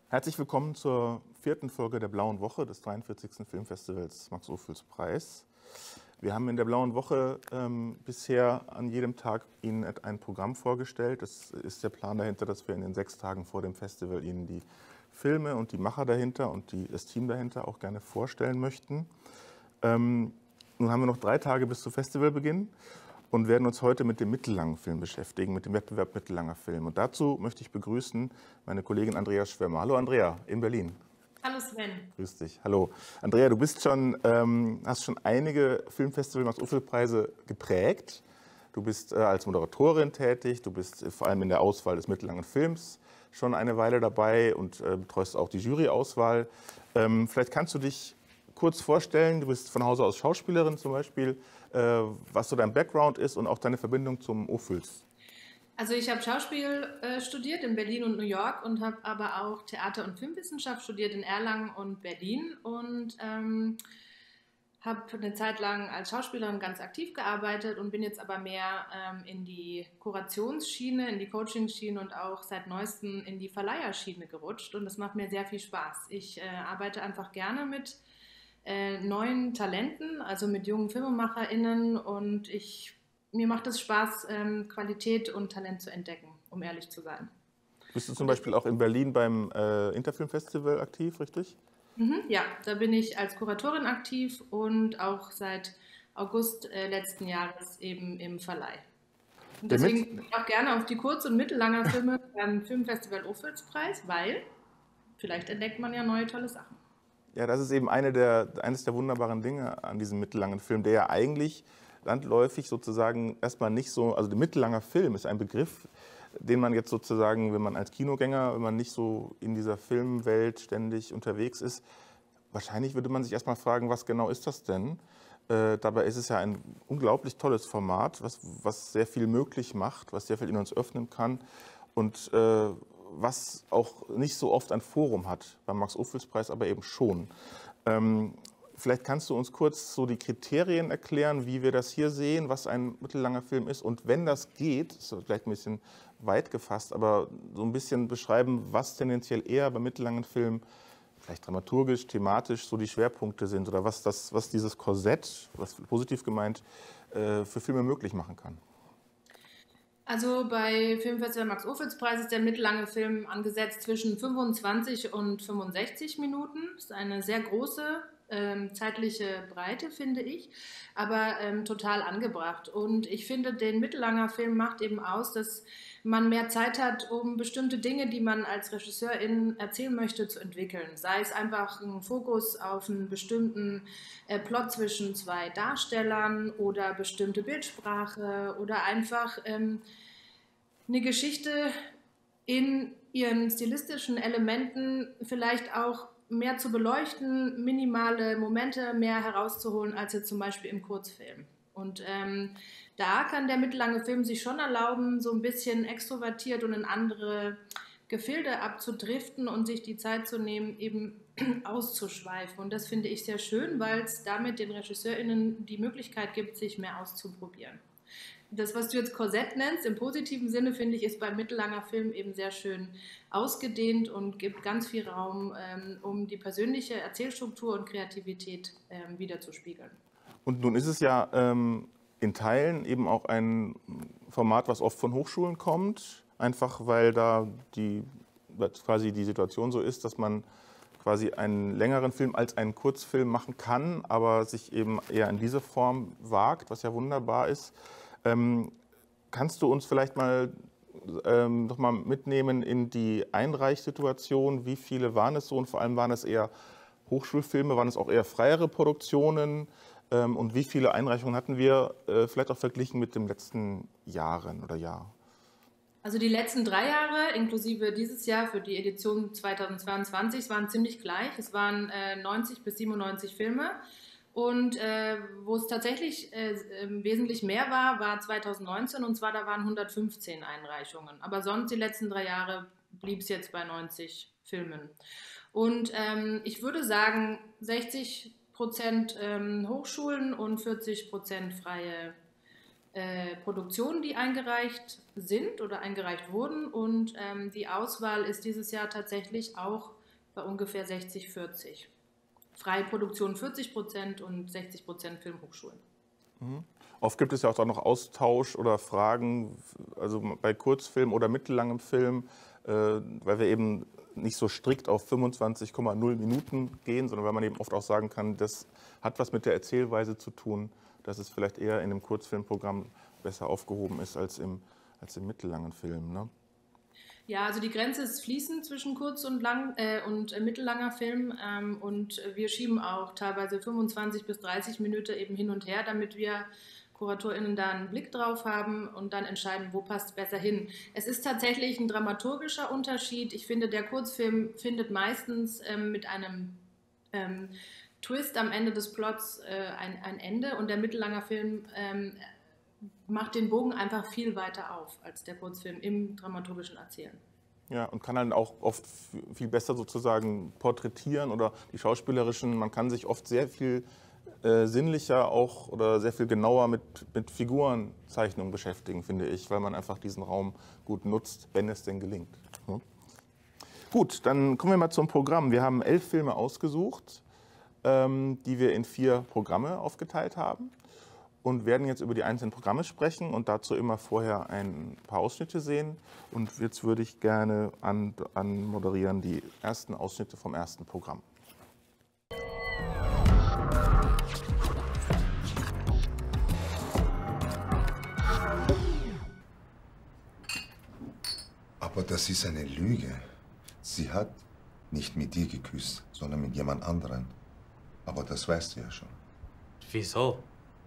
Herzlich willkommen zur vierten Folge der Blauen Woche des 43. Filmfestivals Max-Ophüls-Preis. Wir haben in der Blauen Woche bisher an jedem Tag Ihnen ein Programm vorgestellt. Das ist der Plan dahinter, dass wir in den 6 Tagen vor dem Festival Ihnen die Filme und die Macher dahinter und das Team dahinter auch gerne vorstellen möchten. Nun haben wir noch 3 Tage bis zum Festivalbeginn und werden uns heute mit dem mittellangen Film beschäftigen, mit dem Wettbewerb mittellanger Film. Und dazu möchte ich begrüßen meine Kollegin Andrea Schwärmer. Hallo Andrea, in Berlin. Hallo Sven. Grüß dich. Hallo. Andrea, du bist hast schon einige Filmfestival-Max-Ophüls-Preise geprägt. Du bist als Moderatorin tätig, du bist vor allem in der Auswahl des mittellangen Films schon eine Weile dabei und betreust auch die Juryauswahl. Vielleicht kannst du dich kurz vorstellen, du bist von Hause aus Schauspielerin zum Beispiel, was so dein Background ist und auch deine Verbindung zum Ophüls. Also ich habe Schauspiel studiert in Berlin und New York und habe aber auch Theater- und Filmwissenschaft studiert in Erlangen und Berlin und habe eine Zeit lang als Schauspielerin ganz aktiv gearbeitet und bin jetzt aber mehr in die Kurationsschiene, in die Coachingschiene und auch seit neuestem in die Verleiherschiene gerutscht und das macht mir sehr viel Spaß. Ich arbeite einfach gerne mit neuen Talenten, also mit jungen FilmemacherInnen und mir macht es Spaß, Qualität und Talent zu entdecken, um ehrlich zu sein. Bist du zum Und Beispiel auch in Berlin beim Interfilm-Festival aktiv, richtig? ja, da bin ich als Kuratorin aktiv und auch seit August letzten Jahres eben im Verleih. Und Der deswegen mit gehe ich auch gerne auf die Kurz- und mittellanger Filme beim Filmfestival Ophüls-Preis, weil vielleicht entdeckt man ja neue tolle Sachen. Ja, das ist eben eines der wunderbaren Dinge an diesem mittellangen Film, der ja eigentlich landläufig sozusagen erstmal nicht so, also der mittellanger Film ist ein Begriff, den man jetzt sozusagen, wenn man als Kinogänger, wenn man nicht so in dieser Filmwelt ständig unterwegs ist, wahrscheinlich würde man sich erstmal fragen, was genau ist das denn? Dabei ist es ja ein unglaublich tolles Format, was sehr viel möglich macht, was sehr viel in uns öffnen kann und was auch nicht so oft ein Forum hat, beim Max-Ophüls-Preis aber eben schon. Vielleicht kannst du uns kurz so die Kriterien erklären, wie wir das hier sehen, was ein mittellanger Film ist und wenn das geht, ist vielleicht ein bisschen weit gefasst, aber so ein bisschen beschreiben, was tendenziell eher bei mittellangen Filmen vielleicht dramaturgisch, thematisch so die Schwerpunkte sind oder was dieses Korsett, was positiv gemeint, für Filme möglich machen kann. Also bei Filmfestival Max-Ophüls-Preis ist der mittellange Film angesetzt zwischen 25 und 65 Minuten. Das ist eine sehr große zeitliche Breite, finde ich, aber total angebracht. Und ich finde, den mittellanger Film macht eben aus, dass man mehr Zeit hat, um bestimmte Dinge, die man als Regisseurin erzählen möchte, zu entwickeln. Sei es einfach ein Fokus auf einen bestimmten Plot zwischen 2 Darstellern oder bestimmte Bildsprache oder einfach eine Geschichte in ihren stilistischen Elementen vielleicht auch mehr zu beleuchten, minimale Momente mehr herauszuholen als jetzt zum Beispiel im Kurzfilm. Und da kann der mittellange Film sich schon erlauben, so ein bisschen extrovertiert und in andere Gefilde abzudriften und sich die Zeit zu nehmen, eben auszuschweifen. Und das finde ich sehr schön, weil es damit den RegisseurInnen die Möglichkeit gibt, sich mehr auszuprobieren. Das, was du jetzt Korsett nennst, im positiven Sinne, finde ich, ist bei mittellanger Film eben sehr schön ausgedehnt und gibt ganz viel Raum, um die persönliche Erzählstruktur und Kreativität wiederzuspiegeln. Und nun ist es ja in Teilen eben auch ein Format, was oft von Hochschulen kommt, einfach weil da quasi die Situation so ist, dass man quasi einen längeren Film als einen Kurzfilm machen kann, aber sich eben eher in diese Form wagt, was ja wunderbar ist. Kannst du uns vielleicht mal noch mal mitnehmen in die Einreichsituation? Wie viele waren es so und vor allem waren es eher Hochschulfilme, waren es auch eher freiere Produktionen? Und wie viele Einreichungen hatten wir, vielleicht auch verglichen mit den letzten Jahren oder Jahr? Also die letzten 3 Jahre, inklusive dieses Jahr für die Edition 2022, waren ziemlich gleich. Es waren 90 bis 97 Filme. Und wo es tatsächlich wesentlich mehr war, war 2019 und zwar da waren 115 Einreichungen. Aber sonst die letzten 3 Jahre blieb es jetzt bei 90 Filmen. Und ich würde sagen 60% Hochschulen und 40% freie Produktionen, die eingereicht sind oder eingereicht wurden. Und die Auswahl ist dieses Jahr tatsächlich auch bei ungefähr 60-40. Freie Produktion 40% und 60% Filmhochschulen. Oft gibt es ja auch noch Austausch oder Fragen, also bei Kurzfilm oder mittellangem Film, weil wir eben nicht so strikt auf 25,0 Minuten gehen, sondern weil man eben oft auch sagen kann, das hat was mit der Erzählweise zu tun, dass es vielleicht eher in einem Kurzfilmprogramm besser aufgehoben ist als im mittellangen Film. Ne? Ja, also die Grenze ist fließend zwischen kurz- und mittellanger Film und wir schieben auch teilweise 25 bis 30 Minuten eben hin und her, damit wir KuratorInnen da einen Blick drauf haben und dann entscheiden, wo passt es besser hin. Es ist tatsächlich ein dramaturgischer Unterschied. Ich finde, der Kurzfilm findet meistens mit einem Twist am Ende des Plots ein Ende und der mittellange Film macht den Bogen einfach viel weiter auf als der Kurzfilm im dramaturgischen Erzählen. Ja, und kann dann auch oft viel besser sozusagen porträtieren oder die schauspielerischen, man kann sich oft sehr viel sinnlicher auch oder sehr viel genauer mit Figurenzeichnungen beschäftigen, finde ich, weil man einfach diesen Raum gut nutzt, wenn es denn gelingt. Ja. Gut, dann kommen wir mal zum Programm. Wir haben 11 Filme ausgesucht, die wir in 4 Programme aufgeteilt haben und werden jetzt über die einzelnen Programme sprechen und dazu immer vorher ein paar Ausschnitte sehen. Und jetzt würde ich gerne anmoderieren die ersten Ausschnitte vom ersten Programm. Aber das ist eine Lüge. Sie hat nicht mit dir geküsst, sondern mit jemand anderem. Aber das weißt du ja schon. Wieso?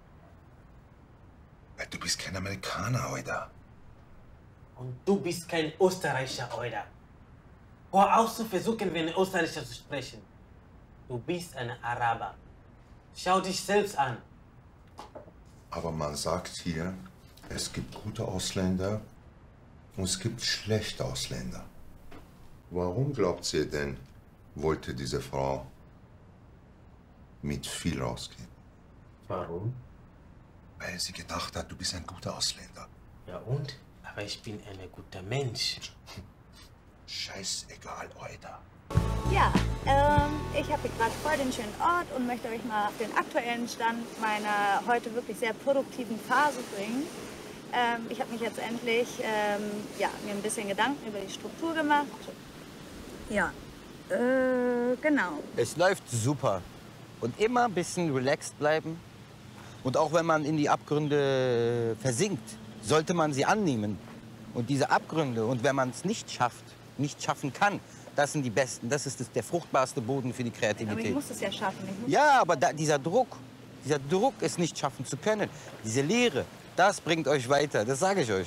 Weil du bist kein Amerikaner, Oida. Und du bist kein Österreicher, Oida. Hör auf zu versuchen, wie ein Österreicher zu sprechen. Du bist ein Araber. Schau dich selbst an. Aber man sagt hier, es gibt gute Ausländer und es gibt schlechte Ausländer. Warum glaubt ihr denn, wollte diese Frau mit viel rausgehen? Warum? Weil sie gedacht hat, du bist ein guter Ausländer. Ja und? Aber ich bin ein guter Mensch. Scheißegal, Oida. Ja, ich habe hier gerade voll den schönen Ort und möchte euch mal auf den aktuellen Stand meiner heute wirklich sehr produktiven Phase bringen. Ich habe mich jetzt endlich mir ein bisschen Gedanken über die Struktur gemacht. Ja, genau. Es läuft super. Und immer ein bisschen relaxed bleiben. Und auch wenn man in die Abgründe versinkt, sollte man sie annehmen. Und diese Abgründe, und wenn man es nicht schafft, nicht schaffen kann, das sind die besten. Das ist der fruchtbarste Boden für die Kreativität. Aber ich muss es ja schaffen. Ja, aber dieser Druck, es nicht schaffen zu können, diese Leere, das bringt euch weiter, das sage ich euch.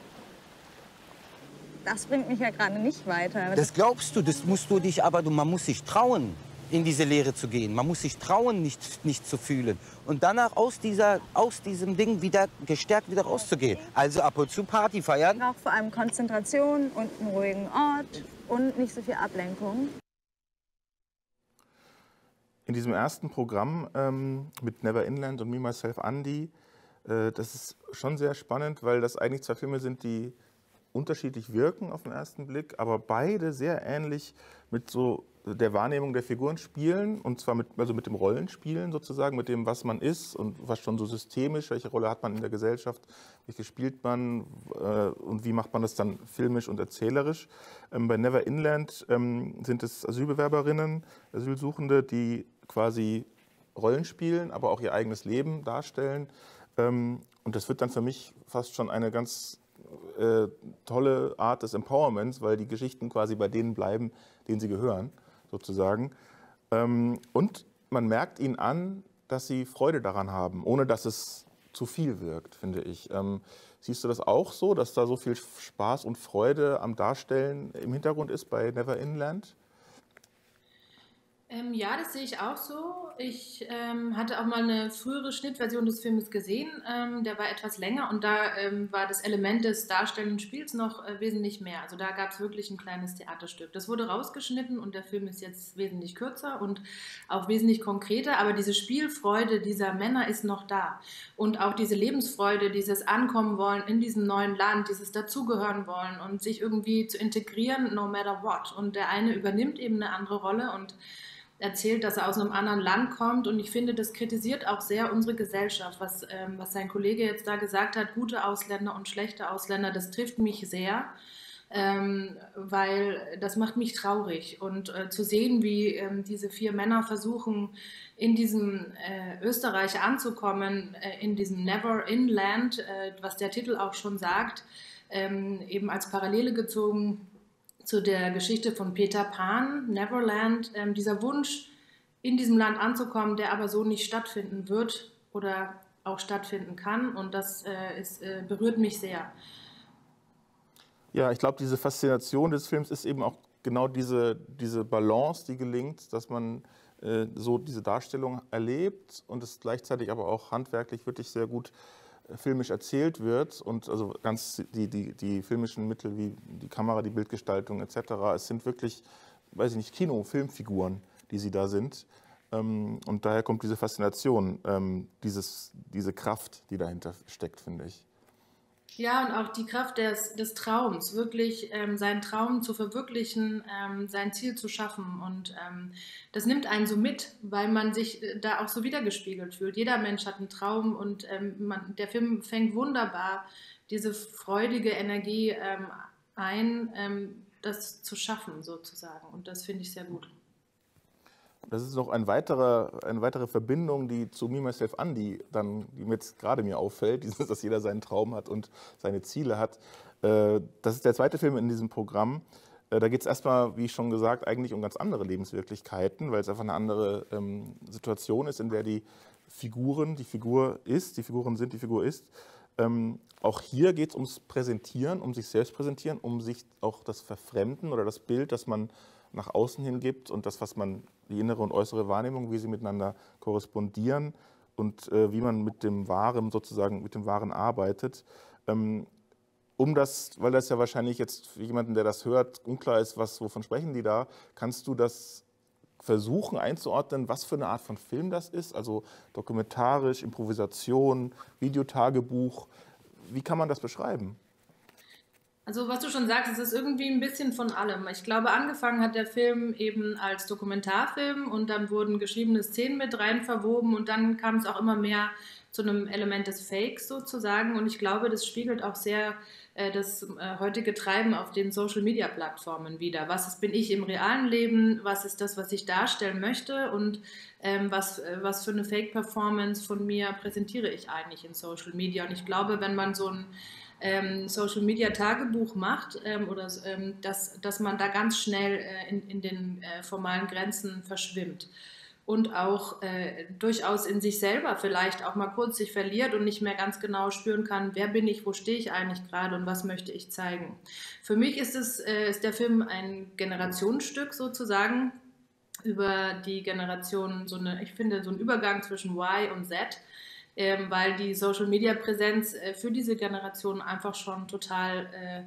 Das bringt mich ja gerade nicht weiter. Das glaubst du, das musst du dich, aber man muss sich trauen, in diese Leere zu gehen. Man muss sich trauen, nicht zu fühlen. Und danach aus diesem Ding wieder gestärkt wieder rauszugehen. Also ab und zu Party feiern. Ich brauche vor allem Konzentration und einen ruhigen Ort und nicht so viel Ablenkung. In diesem ersten Programm mit Never Inland und Me, Myself, Andy, das ist schon sehr spannend, weil das eigentlich 2 Filme sind, die unterschiedlich wirken auf den ersten Blick, aber beide sehr ähnlich mit so der Wahrnehmung der Figuren spielen, und zwar mit dem Rollenspielen sozusagen, mit dem, was man ist und was schon so systemisch, welche Rolle hat man in der Gesellschaft, welche spielt man und wie macht man das dann filmisch und erzählerisch. Bei Never Inland sind es Asylbewerberinnen, Asylsuchende, die quasi Rollen spielen, aber auch ihr eigenes Leben darstellen. Und das wird dann für mich fast schon eine ganz tolle Art des Empowerments, weil die Geschichten quasi bei denen bleiben, denen sie gehören, sozusagen. Und man merkt ihnen an, dass sie Freude daran haben, ohne dass es zu viel wirkt, finde ich. Siehst du das auch so, dass da so viel Spaß und Freude am Darstellen im Hintergrund ist bei Never Inland? Ja, das sehe ich auch so. Ich hatte auch mal eine frühere Schnittversion des Filmes gesehen. Der war etwas länger und da war das Element des darstellenden Spiels noch wesentlich mehr. Also da gab es wirklich ein kleines Theaterstück. Das wurde rausgeschnitten und der Film ist jetzt wesentlich kürzer und auch wesentlich konkreter. Aber diese Spielfreude dieser Männer ist noch da. Und auch diese Lebensfreude, dieses Ankommen wollen in diesem neuen Land, dieses Dazugehören wollen und sich irgendwie zu integrieren, no matter what. Und der eine übernimmt eben eine andere Rolle und erzählt, dass er aus einem anderen Land kommt. Und ich finde, das kritisiert auch sehr unsere Gesellschaft, was sein Kollege jetzt da gesagt hat, gute Ausländer und schlechte Ausländer, das trifft mich sehr, weil das macht mich traurig. Und zu sehen, wie diese 4 Männer versuchen, in diesem Österreich anzukommen, in diesem Never-in-Land, was der Titel auch schon sagt, eben als Parallele gezogen zu der Geschichte von Peter Pan, Neverland, dieser Wunsch, in diesem Land anzukommen, der aber so nicht stattfinden wird oder auch stattfinden kann. Und das berührt mich sehr. Ja, ich glaube, diese Faszination des Films ist eben auch genau diese Balance, die gelingt, dass man so diese Darstellung erlebt und es gleichzeitig aber auch handwerklich wirklich sehr gut filmisch erzählt wird und also ganz die filmischen Mittel wie die Kamera, die Bildgestaltung etc. Es sind wirklich, weiß ich nicht, Filmfiguren, die sie da sind. Und daher kommt diese Faszination, diese Kraft, die dahinter steckt, finde ich. Ja, und auch die Kraft des Traums, wirklich seinen Traum zu verwirklichen, sein Ziel zu schaffen. Und das nimmt einen so mit, weil man sich da auch so wiedergespiegelt fühlt. Jeder Mensch hat einen Traum und der Film fängt wunderbar diese freudige Energie ein, das zu schaffen sozusagen. Und das finde ich sehr gut. Das ist noch eine weitere Verbindung, die zu Me, Myself, Andy, die mir jetzt gerade mir auffällt, dass jeder seinen Traum hat und seine Ziele hat. Das ist der zweite Film in diesem Programm. Da geht es erstmal, wie schon gesagt, eigentlich um ganz andere Lebenswirklichkeiten, weil es einfach eine andere Situation ist, in der die Figur ist. Auch hier geht es ums Präsentieren, um sich selbst präsentieren, um sich auch das Verfremden oder das Bild, das man nach außen hin gibt und das, was man, die innere und äußere Wahrnehmung, wie sie miteinander korrespondieren und wie man mit dem Wahren arbeitet. Weil das ja wahrscheinlich jetzt für jemanden, der das hört, unklar ist, wovon sprechen die da, kannst du das versuchen einzuordnen, was für eine Art von Film das ist? Also dokumentarisch, Improvisation, Videotagebuch. Wie kann man das beschreiben? Also was du schon sagst, es ist irgendwie ein bisschen von allem. Ich glaube, angefangen hat der Film eben als Dokumentarfilm und dann wurden geschriebene Szenen mit rein verwoben und dann kam es auch immer mehr zu einem Element des Fakes sozusagen und ich glaube, das spiegelt auch sehr das heutige Treiben auf den Social-Media-Plattformen wider. Bin ich im realen Leben, was ist das, was ich darstellen möchte und was für eine Fake-Performance von mir präsentiere ich eigentlich in Social Media. Und ich glaube, wenn man so ein Social Media Tagebuch macht dass man da ganz schnell in den formalen Grenzen verschwimmt und auch durchaus in sich selber vielleicht auch mal kurz sich verliert und nicht mehr ganz genau spüren kann, wer bin ich, wo stehe ich eigentlich gerade und was möchte ich zeigen. Für mich ist der Film ein Generationsstück sozusagen über die Generation, ich finde so ein Übergang zwischen Y und Z, weil die Social-Media-Präsenz für diese Generation einfach schon total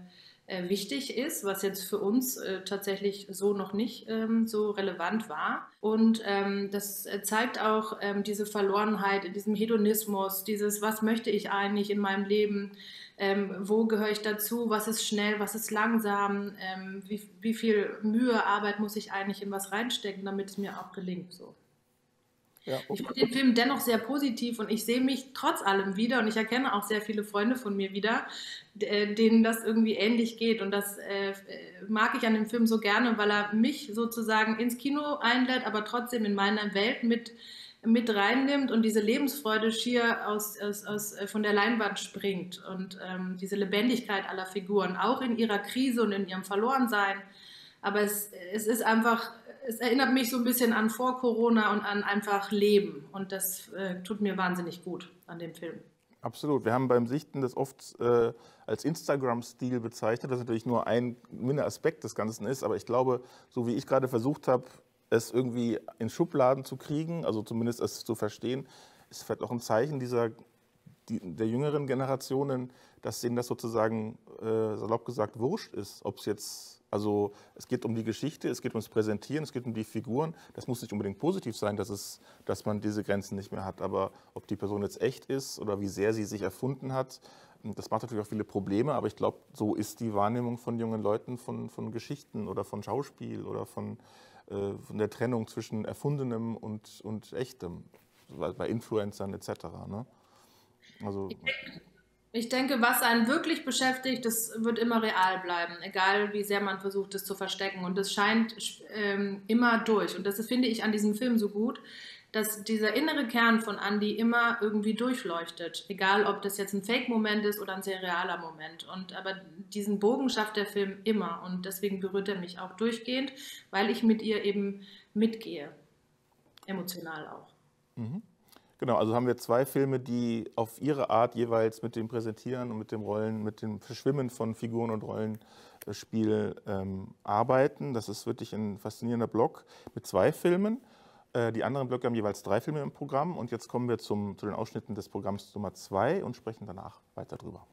wichtig ist, was jetzt für uns tatsächlich so noch nicht so relevant war. Und das zeigt auch diese Verlorenheit in diesem Hedonismus, was möchte ich eigentlich in meinem Leben, wo gehöre ich dazu, was ist schnell, was ist langsam, wie viel Mühe, Arbeit muss ich eigentlich in was reinstecken, damit es mir auch gelingt. So. Ja, okay. Ich finde den Film dennoch sehr positiv und ich sehe mich trotz allem wieder und ich erkenne auch sehr viele Freunde von mir wieder, denen das irgendwie ähnlich geht und das mag ich an dem Film so gerne, weil er mich sozusagen ins Kino einlädt, aber trotzdem in meine Welt mit reinnimmt und diese Lebensfreude schier von der Leinwand springt und diese Lebendigkeit aller Figuren, auch in ihrer Krise und in ihrem Verlorensein, aber es ist einfach... Es erinnert mich so ein bisschen an vor Corona und an einfach Leben. Und das tut mir wahnsinnig gut an dem Film. Absolut. Wir haben beim Sichten das oft als Instagram-Stil bezeichnet, das natürlich nur ein Mini-Aspekt des Ganzen ist. Aber ich glaube, so wie ich gerade versucht habe, es irgendwie in Schubladen zu kriegen, also zumindest es zu verstehen, ist vielleicht auch ein Zeichen der jüngeren Generationen, dass denen das sozusagen, salopp gesagt, wurscht ist. Ob es jetzt, also es geht um die Geschichte, es geht ums Präsentieren, es geht um die Figuren. Das muss nicht unbedingt positiv sein, dass man diese Grenzen nicht mehr hat. Aber ob die Person jetzt echt ist oder wie sehr sie sich erfunden hat, das macht natürlich auch viele Probleme. Aber ich glaube, so ist die Wahrnehmung von jungen Leuten von Geschichten oder von Schauspiel oder von der Trennung zwischen Erfundenem und Echtem, bei Influencern etc. Ne? Also, ich denke, was einen wirklich beschäftigt, das wird immer real bleiben, egal wie sehr man versucht, es zu verstecken. Und das scheint immer durch. Und das finde ich an diesem Film so gut, dass dieser innere Kern von Andy immer irgendwie durchleuchtet. Egal, ob das jetzt ein Fake-Moment ist oder ein sehr realer Moment. Aber diesen Bogen schafft der Film immer. Und deswegen berührt er mich auch durchgehend, weil ich mit ihr eben mitgehe. Emotional auch. Mhm. Genau, also haben wir zwei Filme, die auf ihre Art jeweils mit dem Präsentieren und mit dem Verschwimmen von Figuren und Rollenspiel arbeiten. Das ist wirklich ein faszinierender Block mit zwei Filmen. Die anderen Blöcke haben jeweils 3 Filme im Programm. Und jetzt kommen wir zu den Ausschnitten des Programms Nummer 2 und sprechen danach weiter drüber.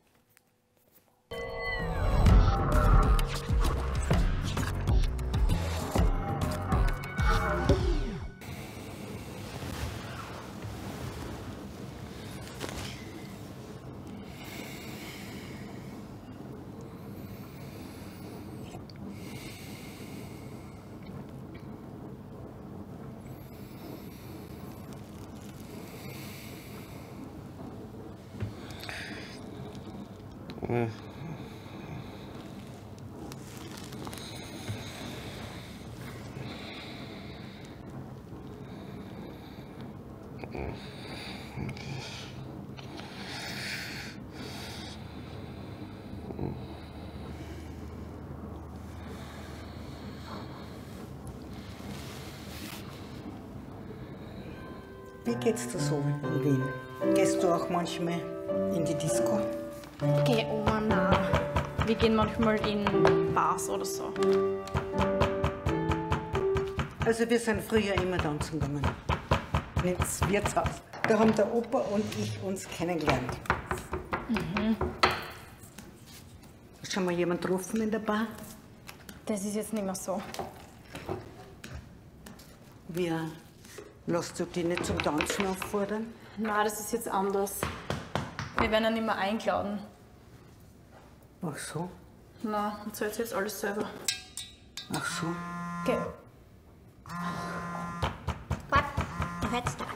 Wie geht's dir so in Wien? Gehst du auch manchmal in die Disco? Okay, Oma, nein. Wir gehen manchmal in Bars oder so. Also wir sind früher immer tanzen gegangen. Ins Wirtshaus. Da haben der Opa und ich uns kennengelernt. Mhm. Hast du schon mal jemanden getroffen in der Bar? Das ist jetzt nicht mehr so. Wie, lässt du dich nicht zum Tanzen auffordern? Nein, das ist jetzt anders. Wir werden ja nicht mehr eingeladen. Ach so? Nein, und zahlt jetzt alles selber. Ach so? Okay. Warte, du hörst da.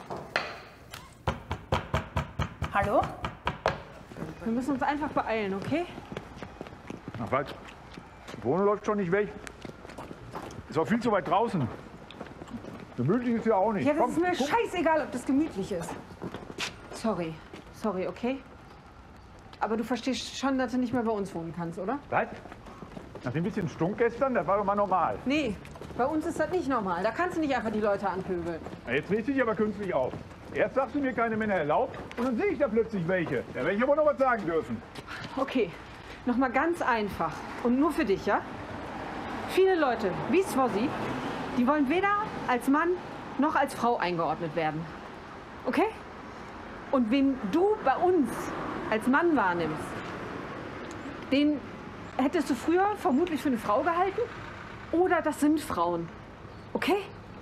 Hallo? Wir müssen uns einfach beeilen, okay? Ach was, Wohnen läuft schon nicht weg. Ist auch viel zu weit draußen. Gemütlich ist ja auch nicht. Ja, das Komm, ist mir guck. scheißegal, ob das gemütlich ist. Sorry, okay? Aber du verstehst schon, dass du nicht mehr bei uns wohnen kannst, oder? Was? Nach dem bisschen Stunk gestern, das war doch mal normal. Nee, bei uns ist das nicht normal. Da kannst du nicht einfach die Leute anpöbeln. Na, jetzt drehst du dich aber künstlich auf. Erst sagst du mir, keine Männer erlaubt, und dann sehe ich da plötzlich welche. Da werde ich aber noch was sagen dürfen. Okay, nochmal ganz einfach. Und nur für dich, ja? Viele Leute, wie Swozzy, die wollen weder als Mann noch als Frau eingeordnet werden. Okay? Und wen du bei uns als Mann wahrnimmst, den hättest du früher vermutlich für eine Frau gehalten? Oder das sind Frauen. Okay?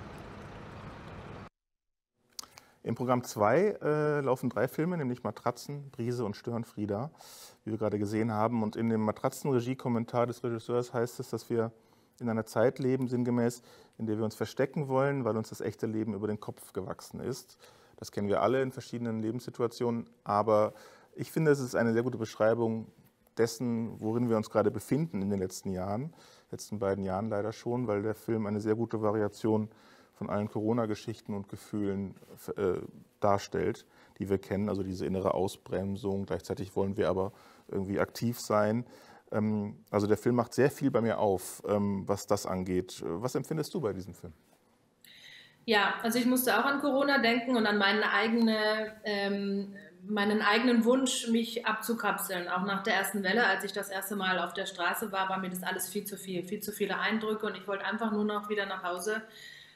Im Programm 2 laufen 3 Filme, nämlich Matratzen, Brise und Störenfrieda, wie wir gerade gesehen haben. Und in dem Matratzen-Regie-Kommentar des Regisseurs heißt es, dass wir in einer Zeit leben, sinngemäß, in der wir uns verstecken wollen, weil uns das echte Leben über den Kopf gewachsen ist. Das kennen wir alle in verschiedenen Lebenssituationen. Aber ich finde, es ist eine sehr gute Beschreibung dessen, worin wir uns gerade befinden in den letzten Jahren, letzten beiden Jahren leider schon, weil der Film eine sehr gute Variation von allen Corona-Geschichten und Gefühlen darstellt, die wir kennen, also diese innere Ausbremsung. Gleichzeitig wollen wir aber irgendwie aktiv sein. Also der Film macht sehr viel bei mir auf, was das angeht. Was empfindest du bei diesem Film? Ja, also ich musste auch an Corona denken und an meinen eigenen Wunsch, mich abzukapseln. Auch nach der ersten Welle, als ich das erste Mal auf der Straße war, war mir das alles viel zu viel. Viel zu viele Eindrücke und ich wollte einfach nur noch wieder nach Hause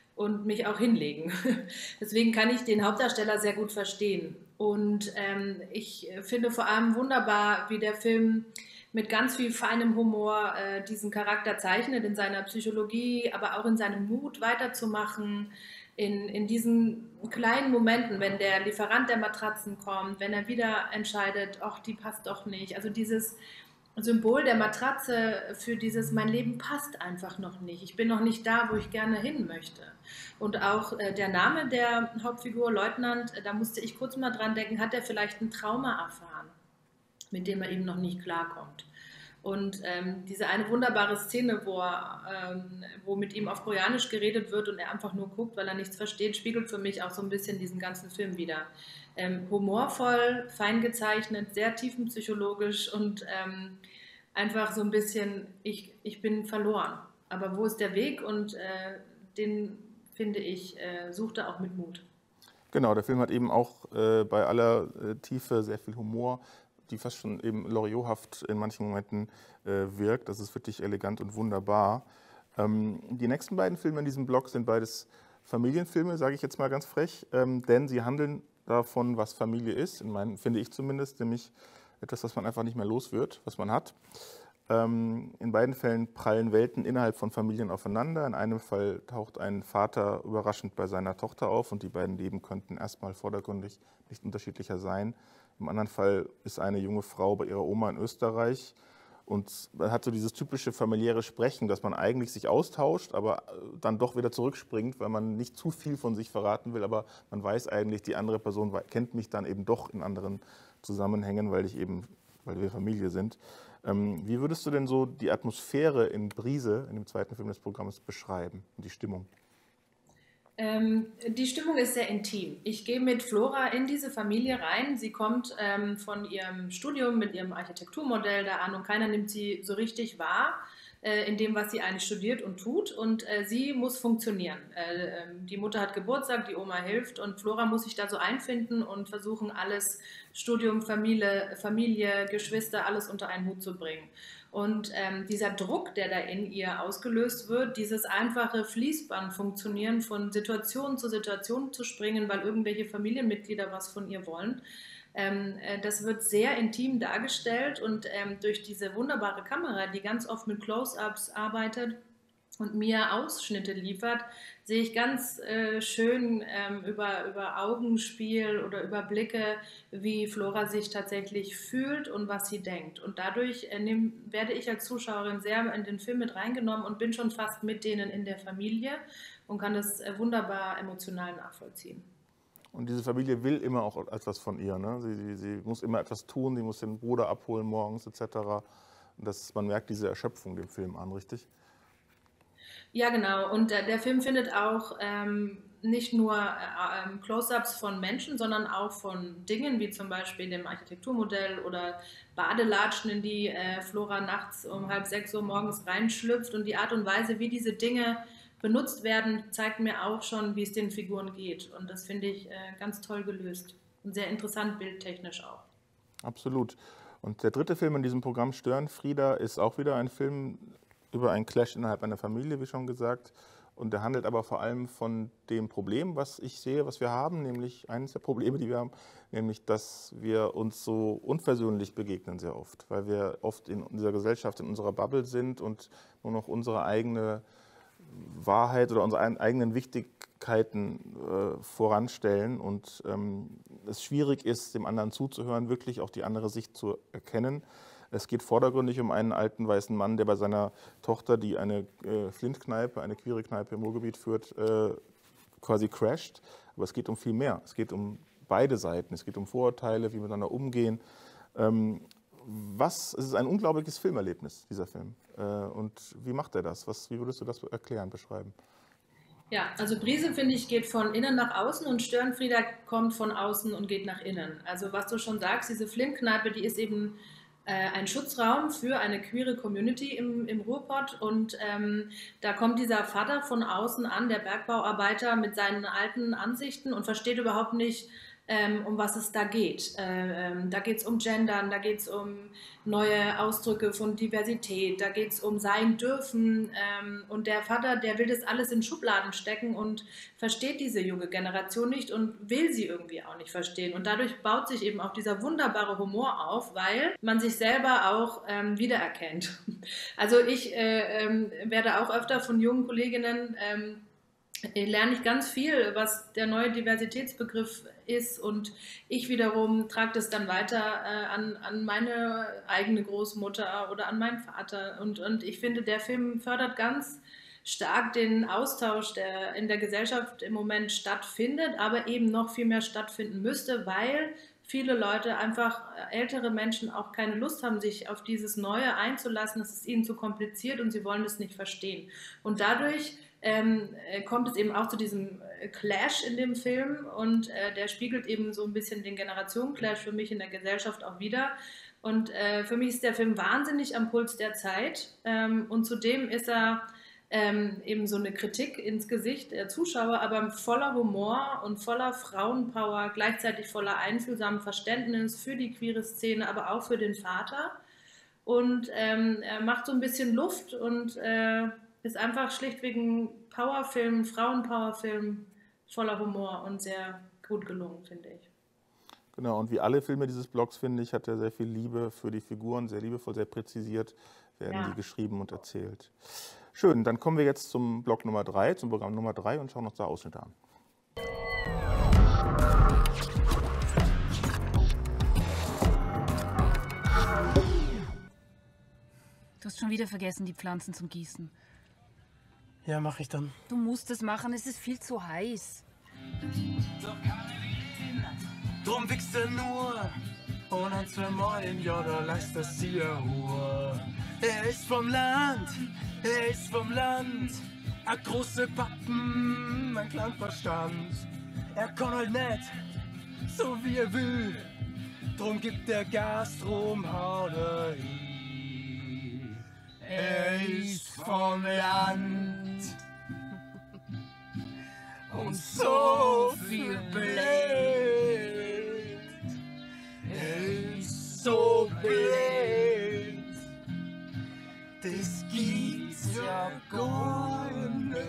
und mich auch hinlegen. Deswegen kann ich den Hauptdarsteller sehr gut verstehen. Und ich finde vor allem wunderbar, wie der Film mit ganz viel feinem Humor diesen Charakter zeichnet, in seiner Psychologie, aber auch in seinem Mut weiterzumachen, in diesen kleinen Momenten, wenn der Lieferant der Matratzen kommt, wenn er wieder entscheidet, ach, die passt doch nicht. Also dieses Symbol der Matratze für dieses, mein Leben passt einfach noch nicht. Ich bin noch nicht da, wo ich gerne hin möchte. Und auch der Name der Hauptfigur, Leutnant, da musste ich kurz mal dran denken, hat er vielleicht ein Trauma erfahren, mit dem er eben noch nicht klarkommt. Und diese eine wunderbare Szene, wo mit ihm auf Koreanisch geredet wird und er einfach nur guckt, weil er nichts versteht, spiegelt für mich auch so ein bisschen diesen ganzen Film wider. Humorvoll, fein gezeichnet, sehr tiefenpsychologisch und einfach so ein bisschen, ich bin verloren. Aber wo ist der Weg? Und den, finde ich, sucht er auch mit Mut. Genau, der Film hat eben auch bei aller Tiefe sehr viel Humor, die fast schon eben Loriot-haft in manchen Momenten wirkt. Das ist wirklich elegant und wunderbar. Die nächsten beiden Filme in diesem Blog sind beides Familienfilme, sage ich jetzt mal ganz frech, denn sie handeln davon, was Familie ist, finde ich zumindest, nämlich etwas, was man einfach nicht mehr los wird, was man hat. In beiden Fällen prallen Welten innerhalb von Familien aufeinander. In einem Fall taucht ein Vater überraschend bei seiner Tochter auf und die beiden Leben könnten erstmal vordergründig nicht unterschiedlicher sein. Im anderen Fall ist eine junge Frau bei ihrer Oma in Österreich und man hat so dieses typische familiäre Sprechen, dass man eigentlich sich austauscht, aber dann doch wieder zurückspringt, weil man nicht zu viel von sich verraten will, aber man weiß eigentlich, die andere Person kennt mich dann eben doch in anderen Zusammenhängen, weil wir Familie sind. Wie würdest du denn so die Atmosphäre in Brise, in dem zweiten Film des Programms, beschreiben und die Stimmung? Die Stimmung ist sehr intim. Ich gehe mit Flora in diese Familie rein. Sie kommt von ihrem Studium mit ihrem Architekturmodell da an und keiner nimmt sie so richtig wahr in dem, was sie eigentlich studiert und tut. Und sie muss funktionieren. Die Mutter hat Geburtstag, die Oma hilft und Flora muss sich da so einfinden und versuchen, alles Studium, Familie, Geschwister, alles unter einen Hut zu bringen. Und dieser Druck, der da in ihr ausgelöst wird, dieses einfache Fließband funktionieren, von Situation zu Situation zu springen, weil irgendwelche Familienmitglieder was von ihr wollen, das wird sehr intim dargestellt und durch diese wunderbare Kamera, die ganz oft mit Close-ups arbeitet und mir Ausschnitte liefert, sehe ich ganz schön über Augenspiel oder über Blicke, wie Flora sich tatsächlich fühlt und was sie denkt. Und dadurch werde ich als Zuschauerin sehr in den Film mit reingenommen und bin schon fast mit denen in der Familie und kann das wunderbar emotional nachvollziehen. Und diese Familie will immer auch etwas von ihr. Ne? Sie muss immer etwas tun, sie muss den Bruder abholen morgens etc. Und man merkt diese Erschöpfung dem Film an, richtig? Ja, genau. Und der Film findet auch nicht nur Close-ups von Menschen, sondern auch von Dingen, wie zum Beispiel dem Architekturmodell oder Badelatschen, in die Flora nachts um 5:30 Uhr morgens reinschlüpft. Und die Art und Weise, wie diese Dinge benutzt werden, zeigt mir auch schon, wie es den Figuren geht. Und das finde ich ganz toll gelöst und sehr interessant bildtechnisch auch. Absolut. Und der dritte Film in diesem Programm, Störenfrieder, ist auch wieder ein Film über einen Clash innerhalb einer Familie, wie schon gesagt. Und der handelt aber vor allem von dem Problem, was ich sehe, was wir haben, nämlich eines der Probleme, die wir haben, nämlich, dass wir uns so unversöhnlich begegnen sehr oft, weil wir oft in dieser Gesellschaft, in unserer Bubble sind und nur noch unsere eigene Wahrheit oder unsere eigenen Wichtigkeiten voranstellen und es schwierig ist, dem anderen zuzuhören, wirklich auch die andere Sicht zu erkennen. Es geht vordergründig um einen alten weißen Mann, der bei seiner Tochter, die eine Flintkneipe, eine queere Kneipe im Ruhrgebiet führt, quasi crasht. Aber es geht um viel mehr. Es geht um beide Seiten. Es geht um Vorurteile, wie miteinander umgehen. Es ist ein unglaubliches Filmerlebnis, dieser Film. Und wie macht er das? Wie würdest du das erklären, beschreiben? Ja, also Brise, finde ich, geht von innen nach außen und Störenfrieder kommt von außen und geht nach innen. Also was du schon sagst, diese Flintkneipe, die ist eben ein Schutzraum für eine queere Community im Ruhrpott und da kommt dieser Vater von außen an, der Bergbauarbeiter mit seinen alten Ansichten und versteht überhaupt nicht, um was es da geht. Da geht es um Gendern, da geht es um neue Ausdrücke von Diversität, da geht es um Sein dürfen. Und der Vater, der will das alles in Schubladen stecken und versteht diese junge Generation nicht und will sie irgendwie auch nicht verstehen. Und dadurch baut sich eben auch dieser wunderbare Humor auf, weil man sich selber auch wiedererkennt. Also ich werde auch öfter von jungen Kolleginnen lerne ich ganz viel, was der neue Diversitätsbegriff ist, und ich wiederum trage das dann weiter an meine eigene Großmutter oder an meinen Vater, und ich finde, der Film fördert ganz stark den Austausch, der in der Gesellschaft im Moment stattfindet, aber eben noch viel mehr stattfinden müsste, weil viele Leute, einfach ältere Menschen, auch keine Lust haben, sich auf dieses Neue einzulassen. Es ist ihnen zu kompliziert und sie wollen es nicht verstehen. Und dadurch kommt es eben auch zu diesem Clash in dem Film, und der spiegelt eben so ein bisschen den Generationen-Clash für mich in der Gesellschaft auch wieder. Und für mich ist der Film wahnsinnig am Puls der Zeit, und zudem ist er eben so eine Kritik ins Gesicht der Zuschauer, aber voller Humor und voller Frauenpower, gleichzeitig voller einfühlsamem Verständnis für die queere Szene, aber auch für den Vater. Und er macht so ein bisschen Luft und ist einfach schlichtweg ein Powerfilm, Frauenpowerfilm, voller Humor und sehr gut gelungen, finde ich. Genau, und wie alle Filme dieses Blogs, finde ich, hat er sehr viel Liebe für die Figuren, sehr liebevoll, sehr präzisiert werden die geschrieben und erzählt. Schön, dann kommen wir jetzt zum Blog Nummer 3, zum Programm Nummer 3 und schauen uns da Ausschnitte an. Du hast schon wieder vergessen, die Pflanzen zum Gießen. Ja, mach ich dann. Du musst es machen, es ist viel zu heiß. Drum wächst er nur und ein, zwei Mal im Jahr, da lässt er sich Ruhe. Er ist vom Land, ein große Pappen, ein kleiner Verstand. Er kann halt nicht, so wie er will, drum gibt er Gas, drum haut er hin. Er ist vom Land und so viel blöd. Er ist so blöd, das gibt's ja gar nicht.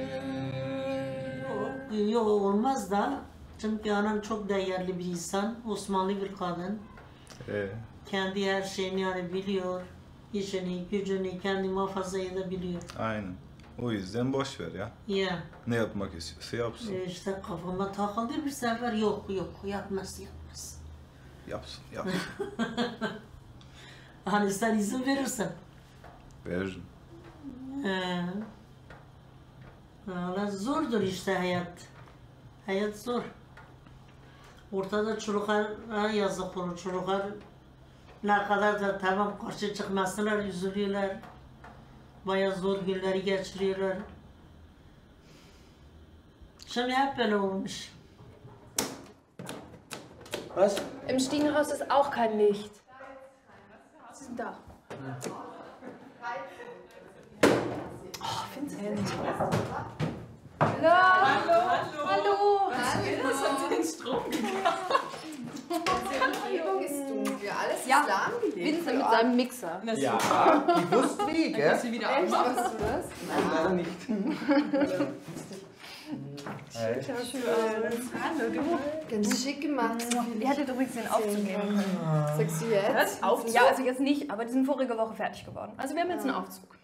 Yok olmaz da. Çünkü anan çok değerli bir insan, Osmanlı bir kadın. Kendi her şeyini yani biliyor. İşini, gücünü kendi muhafaza edebiliyor. Aynen. O yüzden boş ver ya. Ya. Ne yapmak istiyorsa yapsın. İşte kafama takıldı bir sefer, yok yapmaz. Yapsın. Hani sen izin verirsen. Veririm. Valla zordur işte hayat. Hayat zor. Ortada çocuklar yazık olur. Çocuklar ne kadar da tamam karşı çıkmasınlar, üzülüyorlar. Bayağı zor günleri geçiriyorlar. Şimdi hep böyle olmuş. Was? Im Stiegenhaus ist auch kein Licht. Was ist denn da? Oh, Vincent. Hallo. Hallo. Das hat so den Strom gegangen. Die ist dunkel. Alles ist Ja, lahmgelegt. Vincent mit seinem Mixer. Ja, ich wusste wie, gell? Kannst du wieder Echt, weißt du das? Nein, leider nicht. Hallo, du. Ganz schick gemacht. Ihr hattet übrigens den Aufzug nehmen können. Sagst du jetzt? Aufzug? Ja, also jetzt nicht, aber die sind vorige Woche fertig geworden. Also wir haben jetzt einen Aufzug.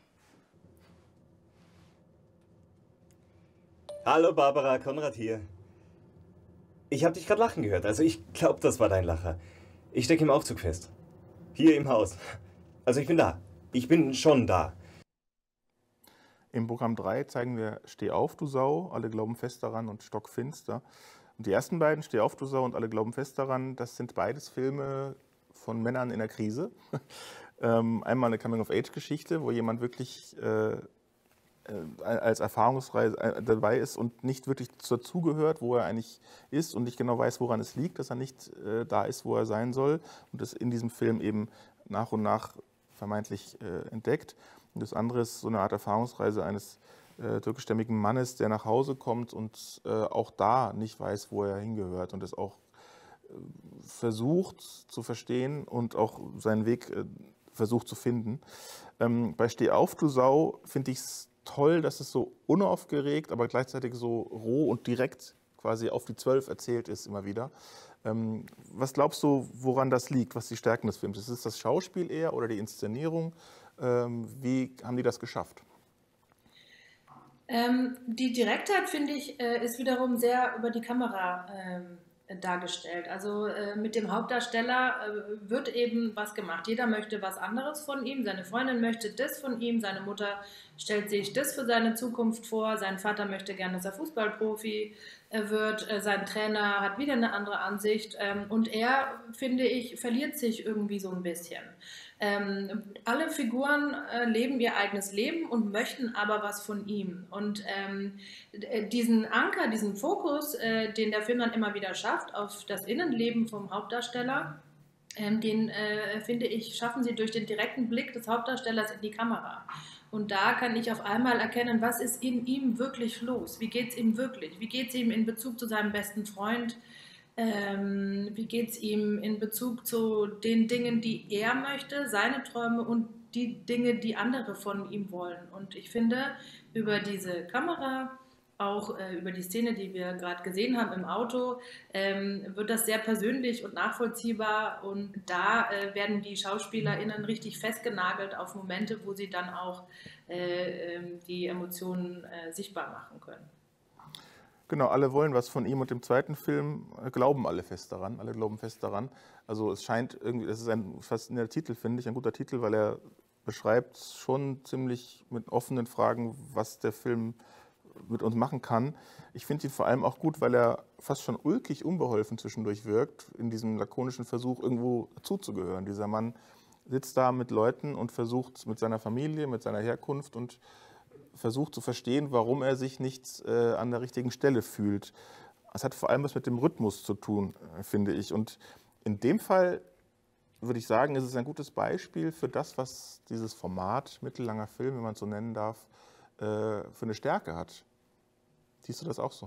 Hallo Barbara, Konrad hier. Ich habe dich gerade lachen gehört, also ich glaube, das war dein Lacher. Ich stecke im Aufzug fest. Hier im Haus. Also ich bin da. Ich bin schon da. Im Programm 3 zeigen wir Steh auf, du Sau, alle glauben fest daran und Stockfinster. Und die ersten beiden, Steh auf, du Sau und alle glauben fest daran, das sind beides Filme von Männern in der Krise. Einmal eine Coming-of-Age-Geschichte, wo jemand wirklich als Erfahrungsreise dabei ist und nicht wirklich dazugehört, wo er eigentlich ist und nicht genau weiß, woran es liegt, dass er nicht da ist, wo er sein soll und das in diesem Film eben nach und nach vermeintlich entdeckt. Und das andere ist so eine Art Erfahrungsreise eines türkischstämmigen Mannes, der nach Hause kommt und auch da nicht weiß, wo er hingehört und es auch versucht zu verstehen und auch seinen Weg versucht zu finden. Bei Steh auf, du Sau finde ich es toll, dass es so unaufgeregt, aber gleichzeitig so roh und direkt quasi auf die 12 erzählt ist immer wieder. Was glaubst du, woran das liegt, was die Stärken des Films ist? Ist es das Schauspiel eher oder die Inszenierung? Wie haben die das geschafft? Die Direktheit, finde ich, ist wiederum sehr über die Kamera dargestellt. Also mit dem Hauptdarsteller wird eben was gemacht. Jeder möchte was anderes von ihm. Seine Freundin möchte das von ihm. Seine Mutter stellt sich das für seine Zukunft vor. Sein Vater möchte gerne, dass er Fußballprofi wird. Sein Trainer hat wieder eine andere Ansicht. Und er, finde ich, verliert sich irgendwie so ein bisschen. Alle Figuren leben ihr eigenes Leben und möchten aber was von ihm. Und diesen Anker, diesen Fokus, den der Film dann immer wieder schafft auf das Innenleben vom Hauptdarsteller, den, finde ich, schaffen sie durch den direkten Blick des Hauptdarstellers in die Kamera. Und da kann ich auf einmal erkennen, was ist in ihm wirklich los? Wie geht es ihm wirklich? Wie geht es ihm in Bezug zu seinem besten Freund? Wie geht es ihm in Bezug zu den Dingen, die er möchte, seine Träume und die Dinge, die andere von ihm wollen. Und ich finde, über diese Kamera, auch über die Szene, die wir gerade gesehen haben im Auto, wird das sehr persönlich und nachvollziehbar. Und da werden die SchauspielerInnen richtig festgenagelt auf Momente, wo sie dann auch die Emotionen sichtbar machen können. Genau, alle wollen was von ihm und dem zweiten Film glauben alle fest daran. Alle glauben fest daran. Also es scheint irgendwie, das ist ein faszinierender Titel, finde ich, ein guter Titel, weil er beschreibt schon ziemlich mit offenen Fragen, was der Film mit uns machen kann. Ich finde ihn vor allem auch gut, weil er fast schon ulkig unbeholfen zwischendurch wirkt, in diesem lakonischen Versuch, irgendwo zuzugehören. Dieser Mann sitzt da mit Leuten und versucht mit seiner Familie, mit seiner Herkunft und versucht zu verstehen, warum er sich nicht an der richtigen Stelle fühlt. Es hat vor allem was mit dem Rhythmus zu tun, finde ich. Und in dem Fall würde ich sagen, ist es ein gutes Beispiel für das, was dieses Format mittellanger Film, wenn man es so nennen darf, für eine Stärke hat. Siehst du das auch so?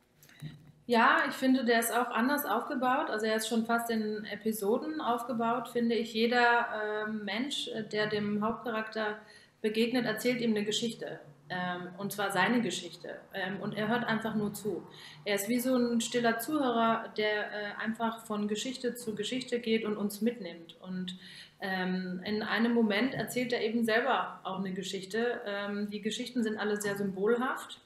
Ja, ich finde, der ist auch anders aufgebaut. Also er ist schon fast in Episoden aufgebaut, finde ich. Jeder Mensch, der dem Hauptcharakter begegnet, erzählt ihm eine Geschichte. Und zwar seine Geschichte. Und er hört einfach nur zu. Er ist wie so ein stiller Zuhörer, der einfach von Geschichte zu Geschichte geht und uns mitnimmt. Und in einem Moment erzählt er eben selber auch eine Geschichte. Die Geschichten sind alle sehr symbolhaft.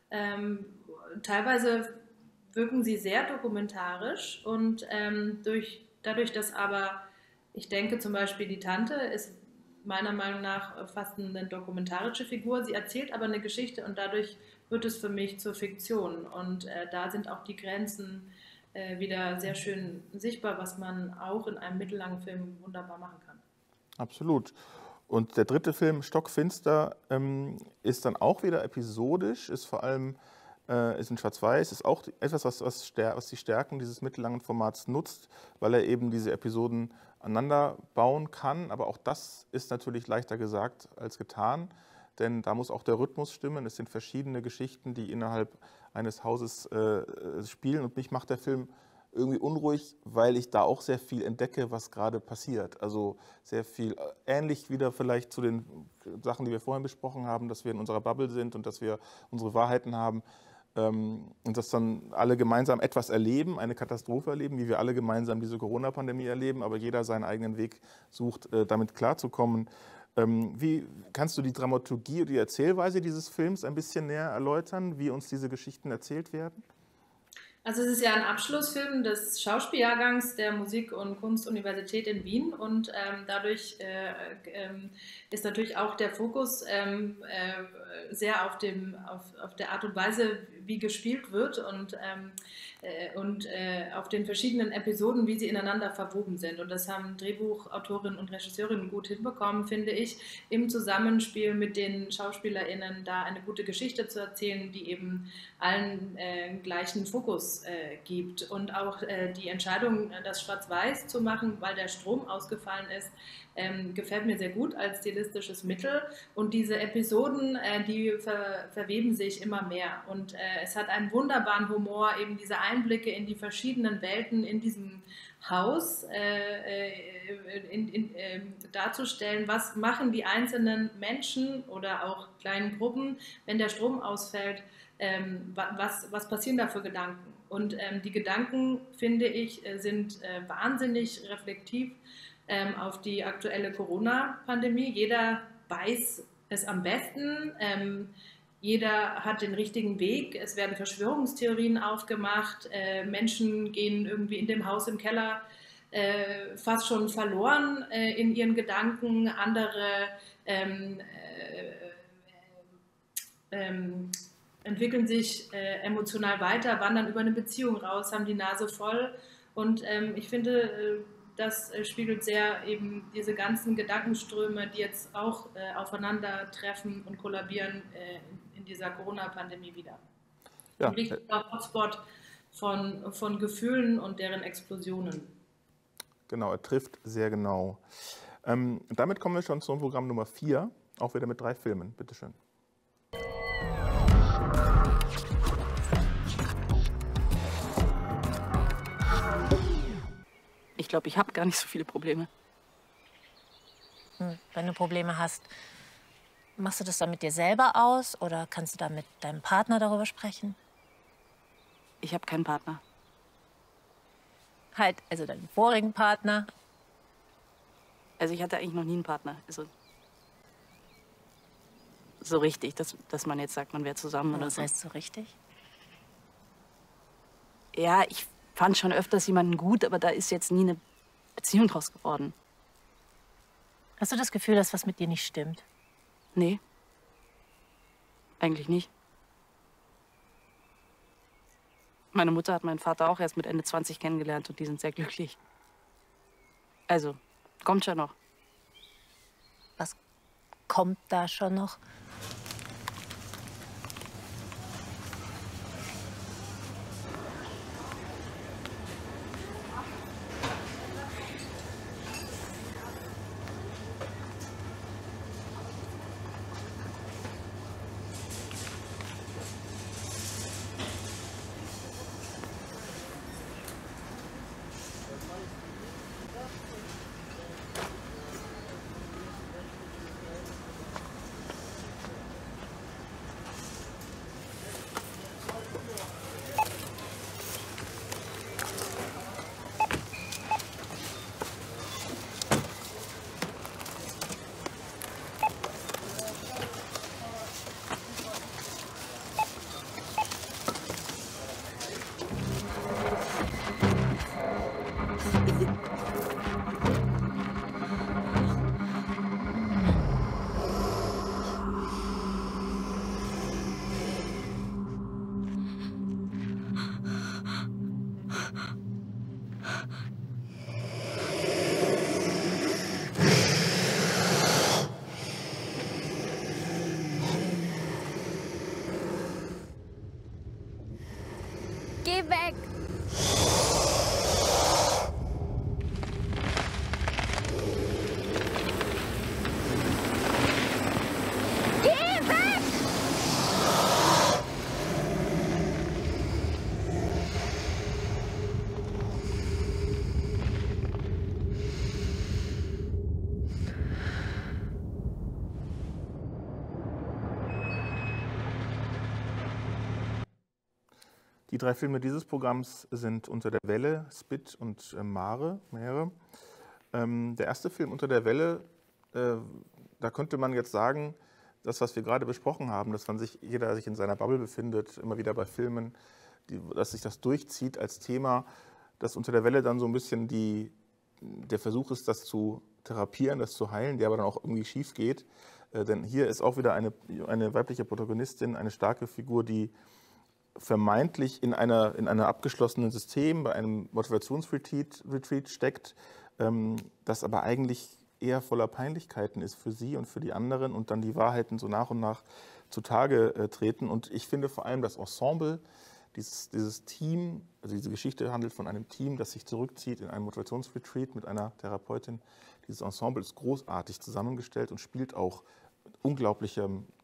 Teilweise wirken sie sehr dokumentarisch. Und dadurch, dass aber, ich denke zum Beispiel, die Tante ist meiner Meinung nach fast eine dokumentarische Figur. Sie erzählt aber eine Geschichte und dadurch wird es für mich zur Fiktion. Und da sind auch die Grenzen wieder sehr schön sichtbar, was man auch in einem mittellangen Film wunderbar machen kann. Absolut. Und der dritte Film, Stockfinster, ist dann auch wieder episodisch, ist vor allem ist in Schwarz-Weiß, ist auch etwas, was die Stärken dieses mittellangen Formats nutzt, weil er eben diese Episoden aneinander bauen kann. Aber auch das ist natürlich leichter gesagt als getan, denn da muss auch der Rhythmus stimmen. Es sind verschiedene Geschichten, die innerhalb eines Hauses spielen. Und mich macht der Film irgendwie unruhig, weil ich da auch sehr viel entdecke, was gerade passiert. Also sehr viel, ähnlich wieder vielleicht zu den Sachen, die wir vorhin besprochen haben, dass wir in unserer Bubble sind und dass wir unsere Wahrheiten haben. Und dass dann alle gemeinsam etwas erleben, eine Katastrophe erleben, wie wir alle gemeinsam diese Corona-Pandemie erleben, aber jeder seinen eigenen Weg sucht, damit klarzukommen. Wie kannst du die Dramaturgie und die Erzählweise dieses Films ein bisschen näher erläutern, wie uns diese Geschichten erzählt werden? Also es ist ja ein Abschlussfilm des Schauspieljahrgangs der Musik- und Kunstuniversität in Wien und dadurch ist natürlich auch der Fokus sehr auf der Art und Weise, wie gespielt wird und auf den verschiedenen Episoden, wie sie ineinander verwoben sind. Und das haben Drehbuchautorinnen und Regisseurinnen gut hinbekommen, finde ich, im Zusammenspiel mit den SchauspielerInnen da eine gute Geschichte zu erzählen, die eben allen gleichen Fokus gibt. Und auch die Entscheidung, das Schwarz-Weiß zu machen, weil der Strom ausgefallen ist, gefällt mir sehr gut als stilistisches Mittel. Und diese Episoden, die verweben sich immer mehr. Und es hat einen wunderbaren Humor, eben diese Einblicke in die verschiedenen Welten in diesem Haus darzustellen. Was machen die einzelnen Menschen oder auch kleinen Gruppen, wenn der Strom ausfällt? Was passieren da für Gedanken? Und die Gedanken, finde ich, sind wahnsinnig reflektiv auf die aktuelle Corona-Pandemie. Jeder weiß es am besten. Jeder hat den richtigen Weg. Es werden Verschwörungstheorien aufgemacht. Menschen gehen irgendwie in dem Haus im Keller fast schon verloren in ihren Gedanken. Andere entwickeln sich emotional weiter, wandern über eine Beziehung raus, haben die Nase voll. Und ich finde, das spiegelt sehr eben diese ganzen Gedankenströme, die jetzt auch aufeinandertreffen und kollabieren in dieser Corona-Pandemie wieder. Ja. Ein richtiger Hotspot von Gefühlen und deren Explosionen. Genau, er trifft sehr genau. Damit kommen wir schon zum Programm Nummer 4, auch wieder mit 3 Filmen. Bitte schön. Ich glaube, ich habe gar nicht so viele Probleme. Wenn du Probleme hast, machst du das dann mit dir selber aus oder kannst du da mit deinem Partner darüber sprechen? Ich habe keinen Partner. Halt, also deinen vorigen Partner? Also ich hatte eigentlich noch nie einen Partner. Also so richtig, dass man jetzt sagt, man wäre zusammen oder Was so. heißt so richtig? Ja, ich fand schon öfters jemanden gut, aber da ist jetzt nie eine Beziehung draus geworden. Hast du das Gefühl, dass was mit dir nicht stimmt? Nee. Eigentlich nicht. Meine Mutter hat meinen Vater auch erst mit Ende 20 kennengelernt und die sind sehr glücklich. Also, kommt schon noch. Was kommt da schon noch? Geh weg! Geh weg! Die 3 Filme dieses Programms sind Unter der Welle, Spit und Meere. Der erste Film, Unter der Welle, da könnte man jetzt sagen, das, was wir gerade besprochen haben, dass jeder sich in seiner Bubble befindet, immer wieder bei Filmen, dass sich das durchzieht als Thema, dass Unter der Welle dann so ein bisschen der Versuch ist, das zu therapieren, das zu heilen, der aber dann auch irgendwie schief geht. Denn hier ist auch wieder eine weibliche Protagonistin, eine starke Figur, die vermeintlich in einem abgeschlossenen System, bei einem Motivationsretreat steckt, das aber eigentlich eher voller Peinlichkeiten ist für sie und für die anderen und dann die Wahrheiten so nach und nach zutage treten. Und ich finde vor allem das Ensemble, dieses Team, also diese Geschichte handelt von einem Team, das sich zurückzieht in einem Motivationsretreat mit einer Therapeutin. Dieses Ensemble ist großartig zusammengestellt und spielt auch mit unglaublicher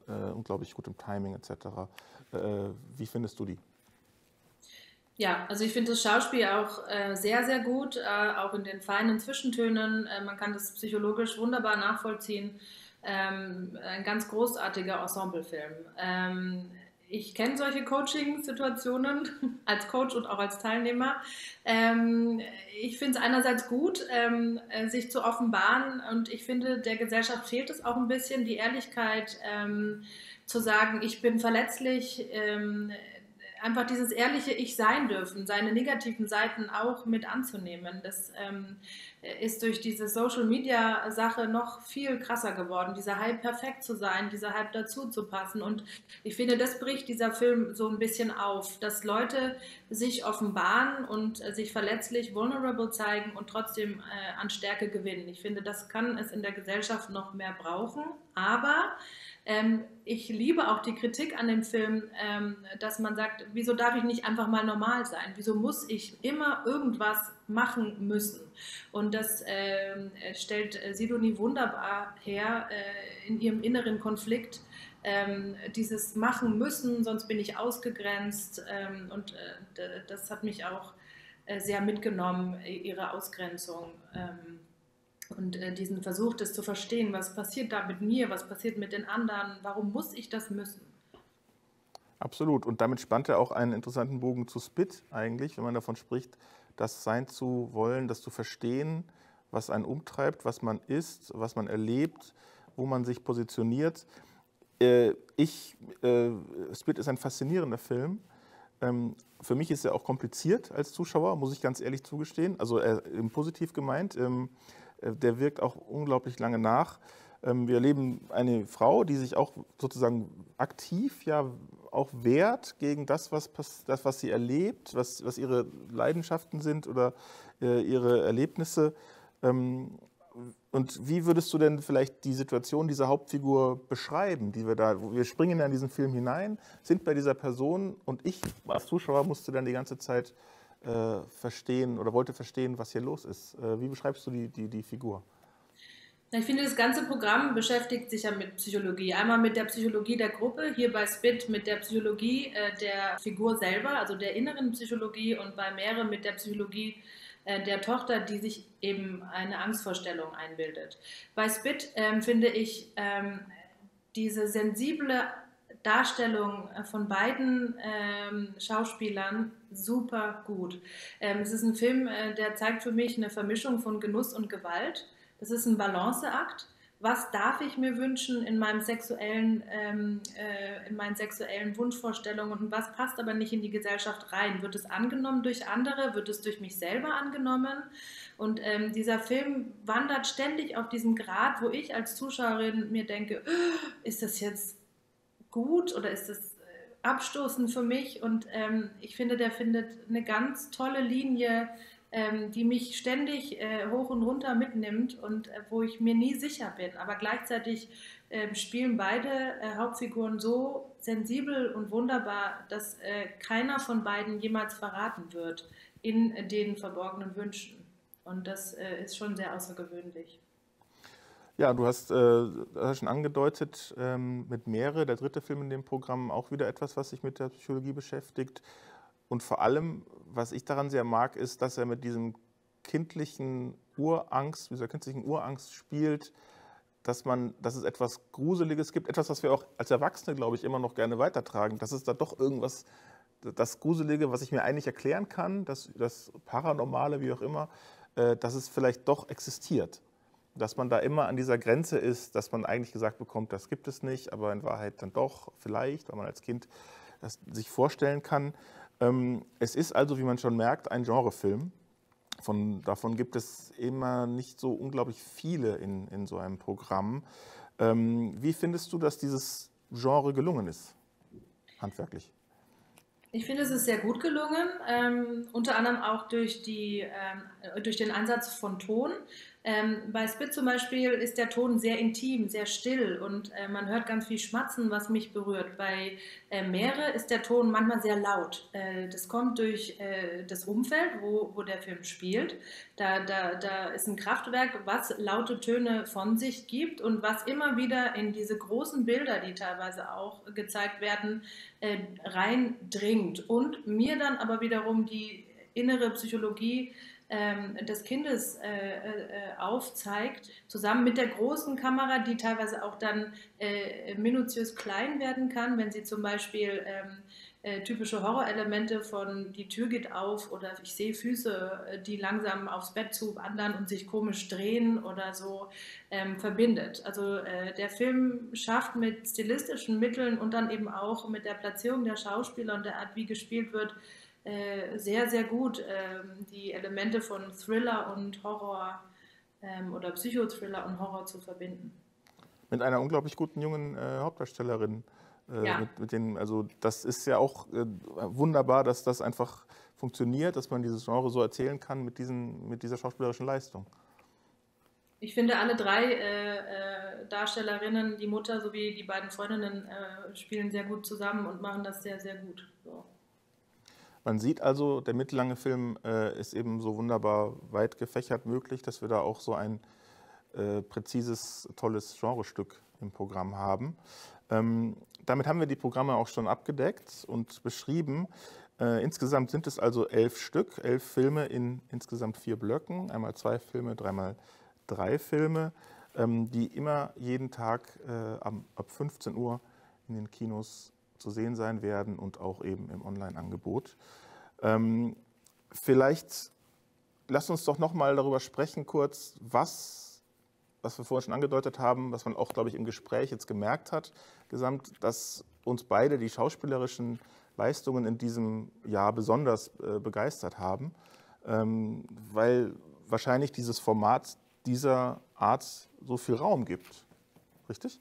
unglaublich gut im Timing etc. Wie findest du die? Ja, also ich finde das Schauspiel auch sehr, sehr gut, auch in den feinen Zwischentönen. Man kann das psychologisch wunderbar nachvollziehen. Ein ganz großartiger Ensemblefilm. Ich kenne solche Coaching-Situationen als Coach und auch als Teilnehmer. Ich finde es einerseits gut, sich zu offenbaren, und ich finde, der Gesellschaft fehlt es auch ein bisschen, die Ehrlichkeit, zu sagen, ich bin verletzlich, einfach dieses ehrliche Ich sein dürfen, seine negativen Seiten auch mit anzunehmen. Das ist durch diese Social-Media-Sache noch viel krasser geworden, dieser Hype perfekt zu sein, dieser Hype dazu zu passen. Und ich finde, das bricht dieser Film so ein bisschen auf, dass Leute sich offenbaren und sich verletzlich, vulnerable zeigen und trotzdem an Stärke gewinnen. Ich finde, das kann es in der Gesellschaft noch mehr brauchen, aber ich liebe auch die Kritik an dem Film, dass man sagt, wieso darf ich nicht einfach mal normal sein? Wieso muss ich immer irgendwas machen müssen? Und das stellt Sidonie wunderbar her in ihrem inneren Konflikt. Dieses Machen müssen, sonst bin ich ausgegrenzt. Und das hat mich auch sehr mitgenommen, ihre Ausgrenzung. Und diesen Versuch, das zu verstehen, was passiert da mit mir, was passiert mit den anderen, warum muss ich das müssen? Absolut. Und damit spannt er auch einen interessanten Bogen zu Spit eigentlich, wenn man davon spricht, das sein zu wollen, das zu verstehen, was einen umtreibt, was man ist, was man erlebt, wo man sich positioniert. Spit ist ein faszinierender Film. Für mich ist er auch kompliziert als Zuschauer, muss ich ganz ehrlich zugestehen. Also positiv gemeint. Der wirkt auch unglaublich lange nach. Wir erleben eine Frau, die sich auch sozusagen aktiv ja auch wehrt gegen das, was sie erlebt, was ihre Leidenschaften sind oder ihre Erlebnisse. Und wie würdest du denn vielleicht die Situation dieser Hauptfigur beschreiben, die wir springen ja in diesen Film hinein, sind bei dieser Person, und ich als Zuschauer musste dann die ganze Zeit verstehen oder wollte verstehen, was hier los ist. Wie beschreibst du die Figur? Ich finde, das ganze Programm beschäftigt sich ja mit Psychologie. Einmal mit der Psychologie der Gruppe, hier bei Spit mit der Psychologie der Figur selber, also der inneren Psychologie, und bei Mere mit der Psychologie der Tochter, die sich eben eine Angstvorstellung einbildet. Bei Spit finde ich diese sensible Darstellung von beiden Schauspielern super gut. Es ist ein Film, der zeigt für mich eine Vermischung von Genuss und Gewalt. Das ist ein Balanceakt. Was darf ich mir wünschen in meinen sexuellen Wunschvorstellungen und was passt aber nicht in die Gesellschaft rein? Wird es angenommen durch andere? Wird es durch mich selber angenommen? Und dieser Film wandert ständig auf diesem Grat, wo ich als Zuschauerin mir denke, ist das jetzt gut oder ist das abstoßend für mich? Und ich finde, der findet eine ganz tolle Linie, die mich ständig hoch und runter mitnimmt und wo ich mir nie sicher bin. Aber gleichzeitig spielen beide Hauptfiguren so sensibel und wunderbar, dass keiner von beiden jemals verraten wird in den verborgenen Wünschen. Und das ist schon sehr außergewöhnlich. Ja, du hast schon angedeutet, mit Mere, der dritte Film in dem Programm, auch wieder etwas, was sich mit der Psychologie beschäftigt. Und vor allem, was ich daran sehr mag, ist, dass er mit diesem kindlichen Urangst, dieser kindlichen Urangst spielt, dass es etwas Gruseliges gibt, etwas, was wir auch als Erwachsene, glaube ich, immer noch gerne weitertragen. Dass es da doch irgendwas, das Gruselige, was ich mir eigentlich erklären kann, das Paranormale, wie auch immer, dass es vielleicht doch existiert. Dass man da immer an dieser Grenze ist, dass man eigentlich gesagt bekommt, das gibt es nicht, aber in Wahrheit dann doch vielleicht, weil man als Kind das sich vorstellen kann. Es ist also, wie man schon merkt, ein Genrefilm. Davon gibt es immer nicht so unglaublich viele in so einem Programm. Wie findest du, dass dieses Genre gelungen ist, handwerklich? Ich finde, es ist sehr gut gelungen, unter anderem auch durch den Einsatz von Ton. Bei Spit zum Beispiel ist der Ton sehr intim, sehr still und man hört ganz viel Schmatzen, was mich berührt. Bei Meere ist der Ton manchmal sehr laut. Das kommt durch das Umfeld, wo der Film spielt. Da ist ein Kraftwerk, was laute Töne von sich gibt und was immer wieder in diese großen Bilder, die teilweise auch gezeigt werden, reindringt und mir dann aber wiederum die innere Psychologie des Kindes aufzeigt, zusammen mit der großen Kamera, die teilweise auch dann minutiös klein werden kann, wenn sie zum Beispiel typische Horrorelemente von die Tür geht auf oder ich sehe Füße, die langsam aufs Bett zuwandern und sich komisch drehen oder so verbindet. Also der Film schafft mit stilistischen Mitteln und dann eben auch mit der Platzierung der Schauspieler und der Art, wie gespielt wird, sehr, sehr gut die Elemente von Thriller und Horror oder Psychothriller und Horror zu verbinden. Mit einer unglaublich guten jungen Hauptdarstellerin. Ja. Also das ist ja auch wunderbar, dass das einfach funktioniert, dass man dieses Genre so erzählen kann mit dieser schauspielerischen Leistung. Ich finde, alle drei Darstellerinnen, die Mutter sowie die beiden Freundinnen, spielen sehr gut zusammen und machen das sehr, sehr gut. So. Man sieht also, der mittellange Film ist eben so wunderbar weit gefächert möglich, dass wir da auch so ein präzises, tolles Genrestück im Programm haben. Damit haben wir die Programme auch schon abgedeckt und beschrieben. Insgesamt sind es also 11 Stück, 11 Filme in insgesamt 4 Blöcken, einmal 2 Filme, dreimal 3 Filme, die immer jeden Tag ab 15 Uhr in den Kinos zu sehen sein werden und auch eben im Online-Angebot. Vielleicht lasst uns doch noch mal darüber sprechen kurz, was wir vorhin schon angedeutet haben, was man auch, glaube ich, im Gespräch jetzt gemerkt hat, gesamt, dass uns beide die schauspielerischen Leistungen in diesem Jahr besonders begeistert haben, weil wahrscheinlich dieses Format dieser Art so viel Raum gibt. Richtig?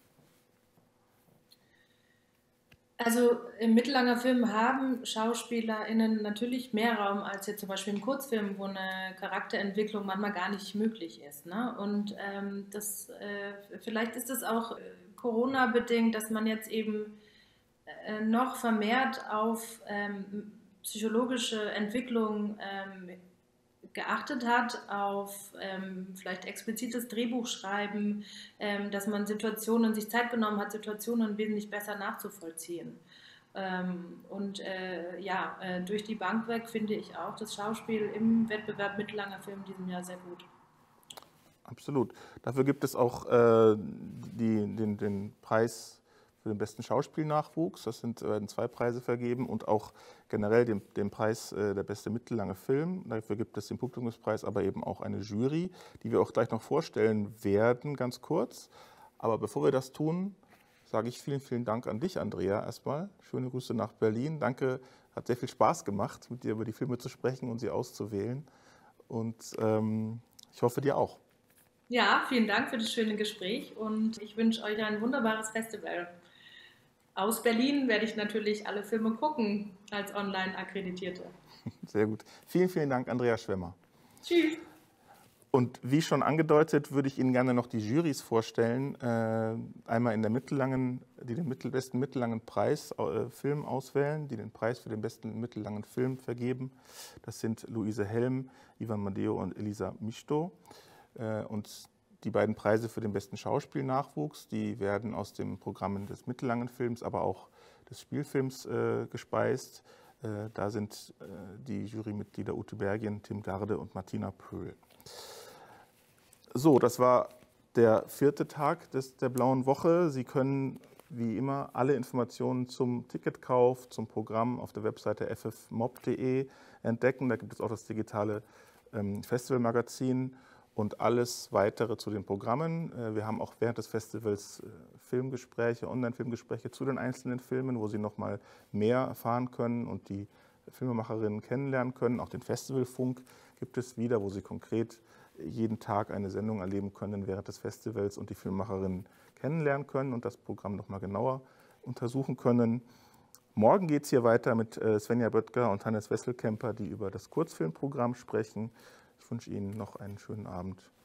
Also im mittellanger Film haben SchauspielerInnen natürlich mehr Raum als jetzt zum Beispiel im Kurzfilm, wo eine Charakterentwicklung manchmal gar nicht möglich ist. Ne? Und vielleicht ist es auch Corona-bedingt, dass man jetzt eben noch vermehrt auf psychologische Entwicklung geachtet hat, auf vielleicht explizites Drehbuchschreiben, dass man sich Zeit genommen hat, Situationen wesentlich besser nachzuvollziehen. Durch die Bank weg finde ich auch das Schauspiel im Wettbewerb mittellanger Film in diesem Jahr sehr gut. Absolut. Dafür gibt es auch den Preis für den besten Schauspielnachwuchs. Das werden 2 Preise vergeben und auch generell den Preis der beste mittellange Film. Dafür gibt es den Publikumspreis, aber eben auch eine Jury, die wir auch gleich noch vorstellen werden, ganz kurz. Aber bevor wir das tun, sage ich vielen, vielen Dank an dich, Andrea, erstmal. Schöne Grüße nach Berlin. Danke, hat sehr viel Spaß gemacht, mit dir über die Filme zu sprechen und sie auszuwählen. Und ich hoffe, dir auch. Ja, vielen Dank für das schöne Gespräch und ich wünsche euch ein wunderbares Festival. Aus Berlin werde ich natürlich alle Filme gucken, als Online-Akkreditierte. Sehr gut. Vielen, vielen Dank, Andrea Schwemmer. Tschüss. Und wie schon angedeutet, würde ich Ihnen gerne noch die Jurys vorstellen. Einmal in der die den besten mittellangen Film auswählen, die den Preis für den besten mittellangen Film vergeben. Das sind Luise Helm, Ivan Madeo und Elisa Michto. Und die beiden Preise für den besten Schauspielnachwuchs, die werden aus den Programmen des mittellangen Films, aber auch des Spielfilms gespeist. Da sind die Jurymitglieder Ute Bergien, Tim Garde und Martina Pöhl. So, das war der 4. Tag der Blauen Woche. Sie können wie immer alle Informationen zum Ticketkauf, zum Programm auf der Webseite ffmob.de entdecken. Da gibt es auch das digitale Festivalmagazin und alles Weitere zu den Programmen. Wir haben auch während des Festivals Filmgespräche, Online-Filmgespräche zu den einzelnen Filmen, wo Sie noch mal mehr erfahren können und die Filmemacherinnen kennenlernen können. Auch den Festivalfunk gibt es wieder, wo Sie konkret jeden Tag eine Sendung erleben können während des Festivals und die Filmemacherinnen kennenlernen können und das Programm noch mal genauer untersuchen können. Morgen geht es hier weiter mit Svenja Böttger und Hannes Wesselkemper, die über das Kurzfilmprogramm sprechen. Ich wünsche Ihnen noch einen schönen Abend.